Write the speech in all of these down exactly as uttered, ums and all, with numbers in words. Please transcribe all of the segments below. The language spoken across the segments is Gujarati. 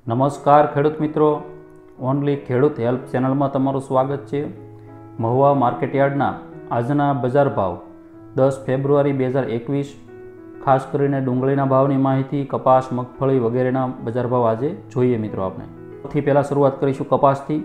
નમસ્કાર ખેડૂત મિત્રો, ઓનલી ખેડૂત હેલ્પ ચેનલમાં તમારું સ્વાગત છે। મહુવા માર્કેટયાર્ડના આજના બજાર ભાવ દસ ફેબ્રુઆરી બે હજાર એકવીસ, ખાસ કરીને ડુંગળીના ભાવની માહિતી, કપાસ, મગફળી વગેરેના બજાર ભાવ આજે જોઈએ મિત્રો। આપણે સૌથી પહેલાં શરૂઆત કરીશું કપાસથી।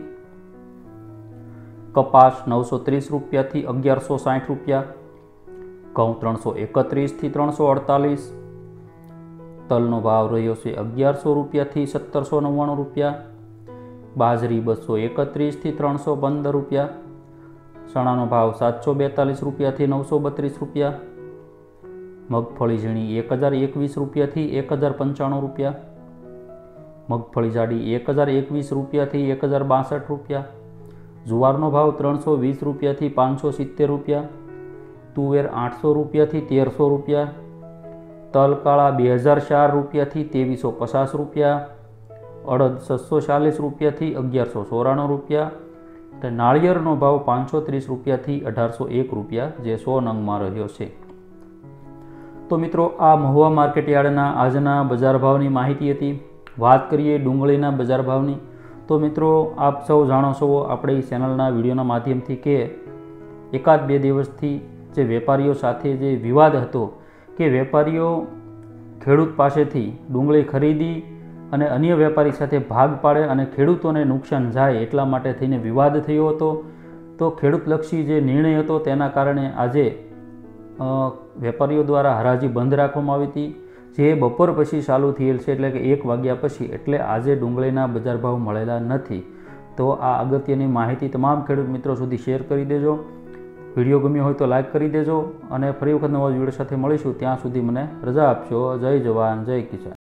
કપાસ નવસો ત્રીસ રૂપિયાથી અગિયારસો સાઠ રૂપિયા, ઘઉં ત્રણસો એકત્રીસથી ત્રણસો અડતાલીસ, તલનો ભાવ રહ્યો છે અગિયારસો રૂપિયાથી સત્તરસો નવ્વાણું રૂપિયા, બાજરી બસો એકત્રીસથી ત્રણસો પંદર રૂપિયા, ચણાનો ભાવ સાતસો બેતાલીસ રૂપિયાથી નવસો બત્રીસ રૂપિયા, મગફળી ઝીણી એક હજાર એકવીસ રૂપિયાથી એક હજાર પંચાણું રૂપિયા, મગફળી જાડી એક હજાર એકવીસ રૂપિયાથી એક હજાર બાસઠ રૂપિયા, જુવારનો ભાવ ત્રણસો વીસ રૂપિયાથી પાંચસો સિત્તેર રૂપિયા, તુવેર આઠસો રૂપિયાથી તેરસો રૂપિયા, તલ કાળા બે હજાર ચાર રૂપિયાથી ત્રેવીસો પચાસ રૂપિયા, અડદ છસો ચાલીસ રૂપિયાથી અગિયારસો ચોરાણું રૂપિયા અને નાળિયેરનો ભાવ પાંચસો ત્રીસ રૂપિયાથી અઢારસો એક રૂપિયા જે સો નંગમાં રહ્યો છે। તો મિત્રો, આ મહુવા માર્કેટયાર્ડના આજના બજાર ભાવની માહિતી હતી। વાત કરીએ ડુંગળીના બજાર ભાવની, તો મિત્રો આપ સૌ જાણો છો આપણી ચેનલના વિડીયોના માધ્યમથી કે એકાદ બે દિવસથી જે વેપારીઓ સાથે જે વિવાદ હતો કે વેપારીઓ ખેડૂત પાસેથી ડુંગળી ખરીદી અને અન્ય વેપારી સાથે ભાગ પાડે અને ખેડૂતોને નુકસાન જાય એટલા માટે થઈને વિવાદ થયો હતો। તો ખેડૂતલક્ષી જે નિર્ણય હતો તેના કારણે આજે વેપારીઓ દ્વારા હરાજી બંધ રાખવામાં આવી હતી, જે બપોર પછી ચાલુ થયેલ છે, એટલે કે એક વાગ્યા પછી। એટલે આજે ડુંગળીના બજાર ભાવ મળેલા નથી। તો આ અગત્યની માહિતી તમામ ખેડૂત મિત્રો સુધી શેર કરી દેજો। વિડીયો ગમ્યો હોય તો લાઈક કરી દેજો અને ફરી વખત નવા વિડીયો સાથે મળીશું। ત્યાં સુધી મને રજા આપશો। જય જવાન, જય કિસાન।